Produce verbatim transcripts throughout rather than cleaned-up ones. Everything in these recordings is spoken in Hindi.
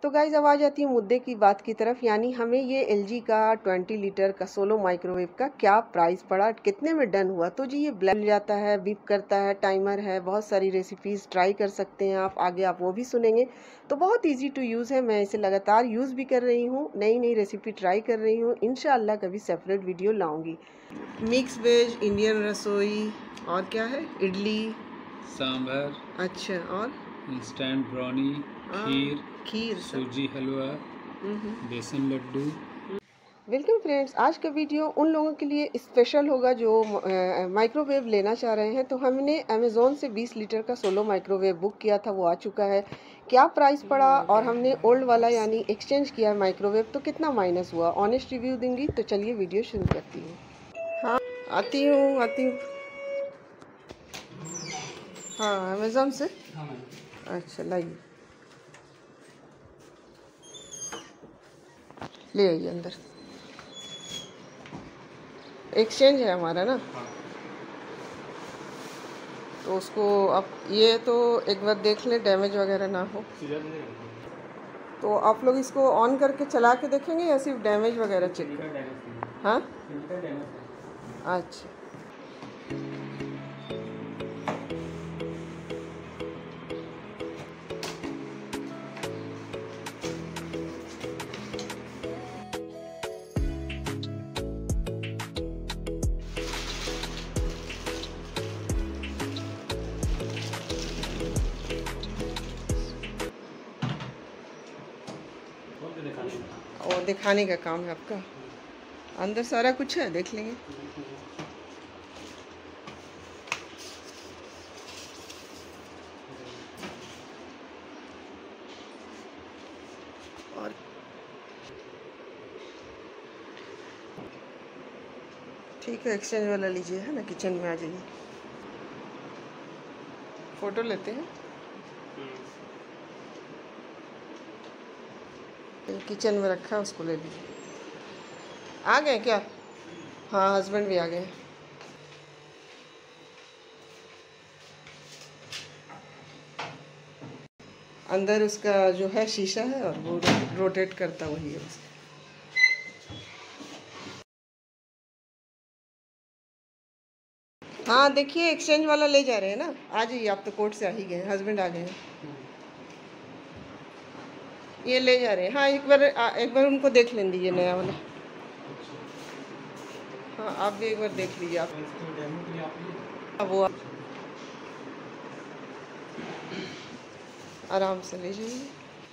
तो गाइज अब आ जाती है मुद्दे की बात की तरफ, यानी हमें ये एलजी का ट्वेंटी लीटर का सोलो माइक्रोवेव का क्या प्राइस पड़ा, कितने में डन हुआ। तो जी ये ब्लैक मिल जाता है, बीप करता है, टाइमर है, बहुत सारी रेसिपीज़ ट्राई कर सकते हैं आप, आगे आप वो भी सुनेंगे। तो बहुत ईजी टू यूज़ है, मैं इसे लगातार यूज़ भी कर रही हूँ, नई नई रेसिपी ट्राई कर रही हूँ, इंशाल्लाह कभी सेपरेट वीडियो लाऊंगी। मिक्स वेज इंडियन रसोई, और क्या है, इडली सांभर, अच्छा, और इंस्टेंट ब्राउनी, खीर खीर, सूजी हलवा, बेसन लड्डू। वेलकम फ्रेंड्स, आज का वीडियो उन लोगों के लिए स्पेशल होगा जो माइक्रोवेव लेना चाह रहे हैं। तो हमने अमेज़ोन से बीस लीटर का सोलो माइक्रोवेव बुक किया था, वो आ चुका है। क्या प्राइस पड़ा और हमने ओल्ड वाला यानी एक्सचेंज किया है माइक्रोवेव, तो कितना माइनस हुआ, ऑनेस्ट रिव्यू दूंगी। तो चलिए वीडियो शुरू करती हूँ। हाँ आती हूँ आती हूँ हाँ अमेज़ोन से। अच्छा लाइए, ले आइए अंदर। एक्सचेंज है हमारा ना, तो उसको आप ये तो एक बार देख लें, डैमेज वगैरह ना हो। तो आप लोग इसको ऑन करके चला के देखेंगे या सिर्फ डैमेज वगैरह चेक करें? हाँ अच्छा, और दिखाने का काम है आपका। अंदर सारा कुछ है, देख लेंगे। और ठीक है, एक्सचेंज वाला लीजिए, है ना, किचन में आ जाइए, फ़ोटो लेते हैं। किचन में रखा है, उसको ले लीजिए। आ गए क्या? हाँ हस्बैंड भी आ गए। अंदर उसका जो है शीशा है और वो रोटेट करता वही है उसका। हाँ देखिए, एक्सचेंज वाला ले जा रहे हैं ना, आ जाइए आप, तो कोर्ट से आ ही गए, हस्बैंड आ गए हैं, ये ले जा रहे हैं। हाँ एक बार आ, एक बार उनको देख लें दीजिए नया वाला। हाँ आप भी एक बार देख लीजिए आप। अब वो आराम से ले जाइए।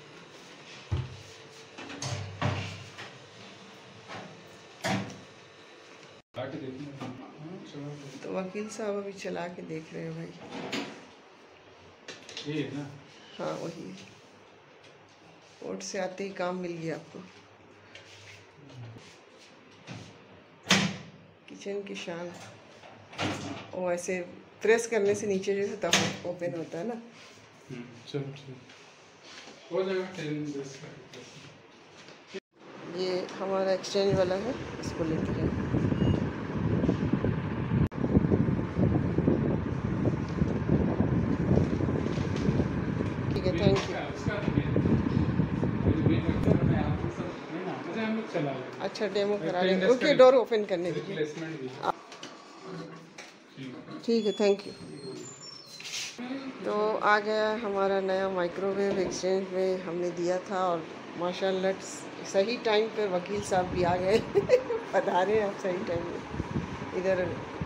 तो वकील साहब अभी चला के देख रहे हैं भाई। ये है ना? हाँ वही है, कोर्ट से आते ही काम मिल गया आपको। किचन की शान, वो ऐसे प्रेस करने से नीचे जो है तब ओपन होता है ना। चलो हो जाएगा। ये हमारा एक्सचेंज वाला है, इसको लेते हैं। ठीक है, थैंक यू। अच्छा डेमो करा लेंगे, ओके, डोर ओपन करने दीजिए। ठीक है, थैंक यू। तो आ गया हमारा नया माइक्रोवेव, एक्सचेंज में हमने दिया था, और माशाल्लाह सही टाइम पे वकील साहब भी आ गए पधारे आप सही टाइम में। इधर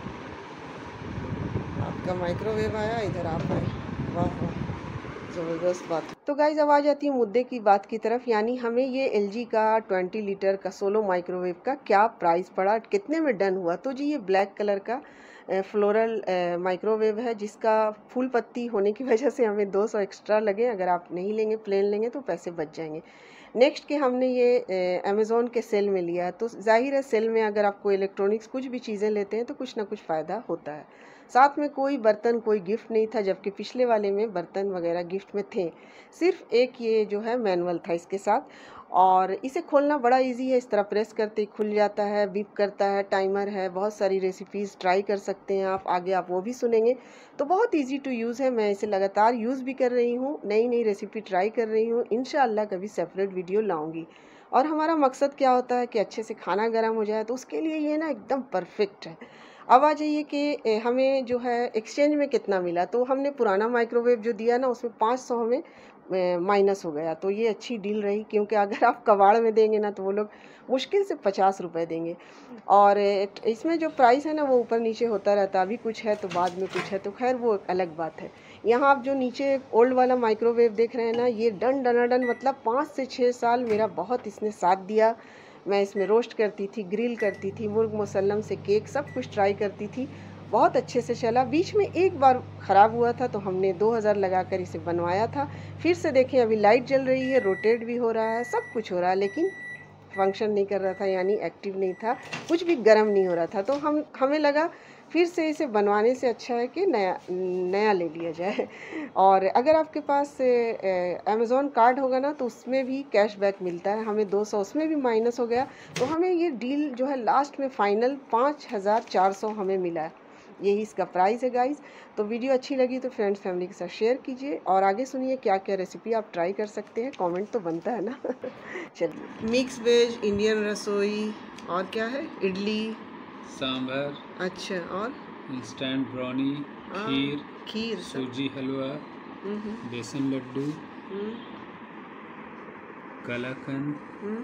आपका माइक्रोवेव आया, इधर आप आए, वाह वाह, ज़बरदस्त बात। तो गाइज अब आ जाती है मुद्दे की बात की तरफ, यानी हमें ये एलजी का ट्वेंटी लीटर का सोलो माइक्रोवेव का क्या प्राइस पड़ा, कितने में डन हुआ। तो जी ये ब्लैक कलर का फ्लोरल माइक्रोवेव है, जिसका फूल पत्ती होने की वजह से हमें दो सौ एक्स्ट्रा लगे। अगर आप नहीं लेंगे, प्लेन लेंगे, तो पैसे बच जाएंगे। नेक्स्ट के हमने ये अमेज़ोन के सेल में लिया, तो जाहिर है सेल में अगर आपको इलेक्ट्रॉनिक्स कुछ भी चीज़ें लेते हैं तो कुछ ना कुछ फ़ायदा होता है। साथ में कोई बर्तन कोई गिफ्ट नहीं था, जबकि पिछले वाले में बर्तन वगैरह गिफ्ट में थे। सिर्फ एक ये जो है मैनुअल था इसके साथ, और इसे खोलना बड़ा इजी है। इस तरह प्रेस करते ही खुल जाता है, बीप करता है, टाइमर है, बहुत सारी रेसिपीज़ ट्राई कर सकते हैं आप, आगे आप वो भी सुनेंगे। तो बहुत इजी टू यूज़ है, मैं इसे लगातार यूज़ भी कर रही हूँ, नई नई रेसिपी ट्राई कर रही हूँ। इंशाअल्लाह कभी सेपरेट वीडियो लाऊंगी। और हमारा मकसद क्या होता है कि अच्छे से खाना गर्म हो जाए, तो उसके लिए ये ना एकदम परफेक्ट है। अब आ जाइए कि हमें जो है एक्सचेंज में कितना मिला। तो हमने पुराना माइक्रोवेव जो दिया ना, उसमें पाँच सौ हमें माइनस हो गया। तो ये अच्छी डील रही, क्योंकि अगर आप कबाड़ में देंगे ना तो वो लोग मुश्किल से पचास रुपए देंगे। और इसमें जो प्राइस है ना वो ऊपर नीचे होता रहता है, अभी कुछ है तो बाद में कुछ है, तो खैर वो अलग बात है। यहाँ आप जो नीचे ओल्ड वाला माइक्रोवेव देख रहे हैं ना, ये डन डनाडन मतलब पाँच से छः साल मेरा बहुत इसने साथ दिया। मैं इसमें रोस्ट करती थी, ग्रिल करती थी, मुर्ग मुसल्लम से केक सब कुछ ट्राई करती थी, बहुत अच्छे से चला। बीच में एक बार ख़राब हुआ था तो हमने दो हज़ार लगाकर इसे बनवाया था। फिर से देखें, अभी लाइट जल रही है, रोटेट भी हो रहा है, सब कुछ हो रहा है, लेकिन फंक्शन नहीं कर रहा था, यानी एक्टिव नहीं था, कुछ भी गर्म नहीं हो रहा था। तो हम हमें लगा फिर से इसे बनवाने से अच्छा है कि नया नया ले लिया जाए। और अगर आपके पास अमेज़ॉन कार्ड होगा ना तो उसमें भी कैशबैक मिलता है, हमें दो सौ उसमें भी माइनस हो गया। तो हमें ये डील जो है लास्ट में फ़ाइनल पाँच हज़ार चार सौ हमें मिला। यही इसका प्राइस है गाइस। तो वीडियो अच्छी लगी तो फ्रेंड्स फैमिली के साथ शेयर कीजिए, और आगे सुनिए क्या क्या रेसिपी आप ट्राई कर सकते हैं, कमेंट तो बनता है ना। चलिए, मिक्स वेज इंडियन रसोई, और क्या है, इडली, सांभर, अच्छा, और इंस्टेंट ब्राउनी, खीर, खीर, सूजी हलवा, बेसन लड्डू, कलाकंद,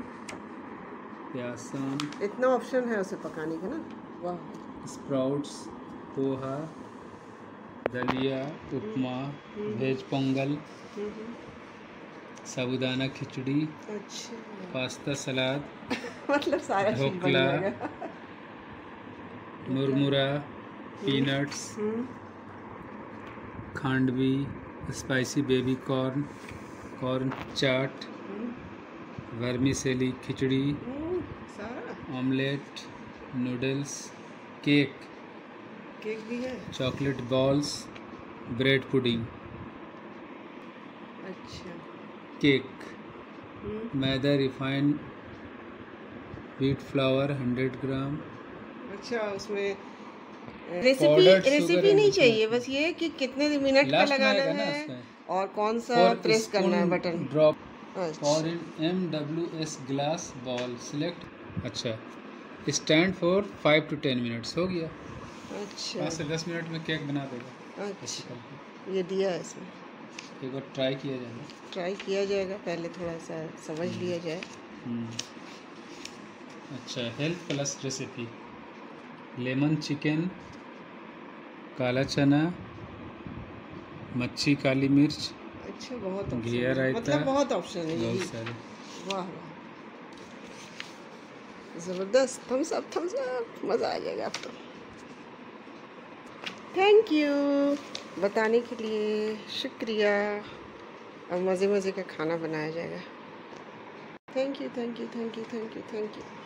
प्यासन, इतना ऑप्शन है उसे पकाने का ना। वाह। स्प्राउट्स, पोहा, दलिया, उपमा, वेज पोंगल, साबुदाना खिचड़ी, अच्छा, पास्ता सलाद, मतलब सारा चीज बन ढोकला, जाएगा। मुरमुरा, peanuts, khandvi, spicy baby corn, corn chaat, vermicelli khichdi, सारा ऑमलेट, नूडल्स, केक, केक भी है, चॉकलेट बॉल्स, ब्रेड पुडिंग, अच्छा, cake, maida, refined wheat flour hundred gram. अच्छा, उसमें रेसिपी रेसिपी नहीं चाहिए, बस ये कि कितने मिनट का लगाना है और कौन सा प्रेस करना है button. Drop for in M W S glass bowl select. अच्छा, stand for five to ten minutes. हो गया, अच्छा, पाँच से दस मिनट में केक बना देगा। अच्छा, ये दिया है इसमें, एक बार ट्राई किया जाएगा। ट्राई किया जाएगा, पहले थोड़ा सा समझ लिया जाए। अच्छा, health plus recipe, lemon chicken, काला चना, मच्छी काली मिर्च, अच्छा, बहुत घिया रायता, मतलब बहुत ऑप्शन है, बहुत सारे। वाह वाह, ज़बरदस्त, थम्स अप थम्स अप, मज़ा आ जाएगा आपको। थैंक यू बताने के लिए, शुक्रिया। अब मज़े मज़े का खाना बनाया जाएगा। Thank you thank you thank you thank you thank you.